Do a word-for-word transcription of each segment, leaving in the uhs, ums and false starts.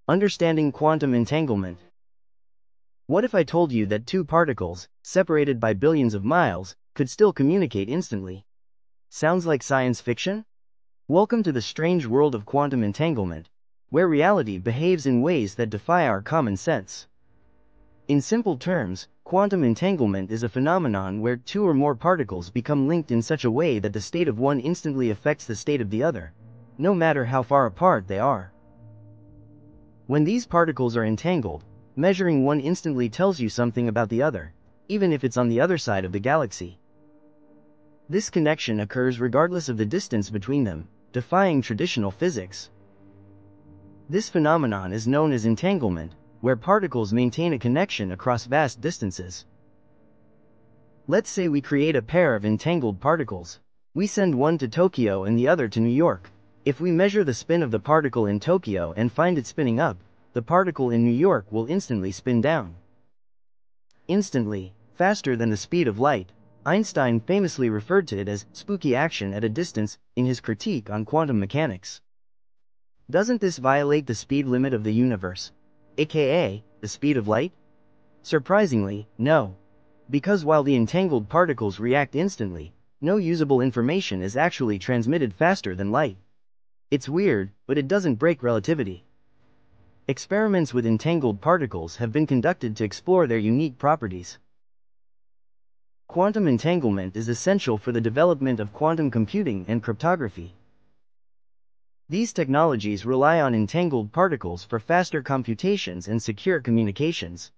Understanding quantum entanglement. What if I told you that two particles, separated by billions of miles, could still communicate instantly? Sounds like science fiction? Welcome to the strange world of quantum entanglement, where reality behaves in ways that defy our common sense. In simple terms, quantum entanglement is a phenomenon where two or more particles become linked in such a way that the state of one instantly affects the state of the other, no matter how far apart they are. When these particles are entangled, measuring one instantly tells you something about the other, even if it's on the other side of the galaxy. This connection occurs regardless of the distance between them, defying traditional physics. This phenomenon is known as entanglement, where particles maintain a connection across vast distances. Let's say we create a pair of entangled particles. We send one to Tokyo and the other to New York. If we measure the spin of the particle in Tokyo and find it spinning up, the particle in New York will instantly spin down. Instantly, faster than the speed of light. Einstein famously referred to it as spooky action at a distance in his critique on quantum mechanics. Doesn't this violate the speed limit of the universe, aka the speed of light? Surprisingly, no. Because while the entangled particles react instantly, no usable information is actually transmitted faster than light. It's weird, but it doesn't break relativity. Experiments with entangled particles have been conducted to explore their unique properties. Quantum entanglement is essential for the development of quantum computing and cryptography. These technologies rely on entangled particles for faster computations and secure communications.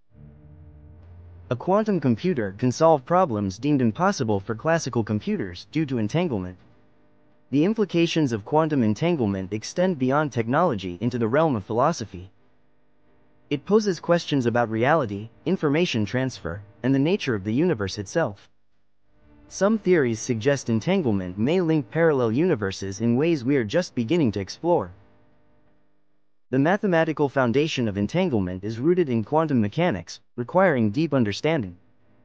A quantum computer can solve problems deemed impossible for classical computers due to entanglement. The implications of quantum entanglement extend beyond technology into the realm of philosophy. It poses questions about reality, information transfer, and the nature of the universe itself. Some theories suggest entanglement may link parallel universes in ways we are just beginning to explore. The mathematical foundation of entanglement is rooted in quantum mechanics, requiring deep understanding.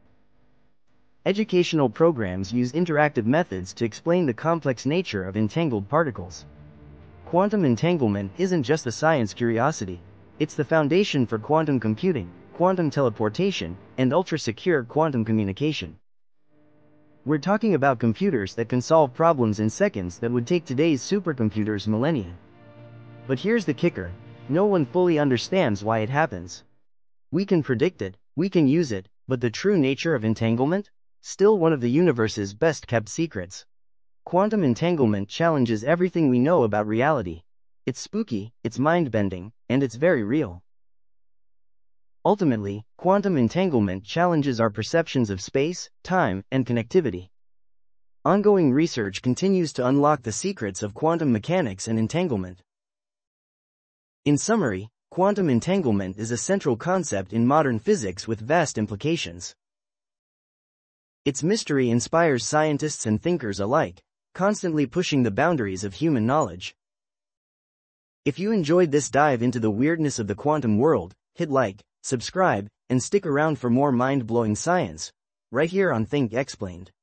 Educational programs use interactive methods to explain the complex nature of entangled particles. Quantum entanglement isn't just a science curiosity, it's the foundation for quantum computing, quantum teleportation, and ultra-secure quantum communication. We're talking about computers that can solve problems in seconds that would take today's supercomputers millennia. But here's the kicker: no one fully understands why it happens. We can predict it, we can use it, but the true nature of entanglement? Still one of the universe's best-kept secrets. Quantum entanglement challenges everything we know about reality. It's spooky, it's mind-bending, and it's very real. Ultimately, quantum entanglement challenges our perceptions of space, time, and connectivity. Ongoing research continues to unlock the secrets of quantum mechanics and entanglement. In summary, quantum entanglement is a central concept in modern physics with vast implications. Its mystery inspires scientists and thinkers alike, constantly pushing the boundaries of human knowledge. If you enjoyed this dive into the weirdness of the quantum world, hit like, subscribe, and stick around for more mind-blowing science, right here on Think Explained.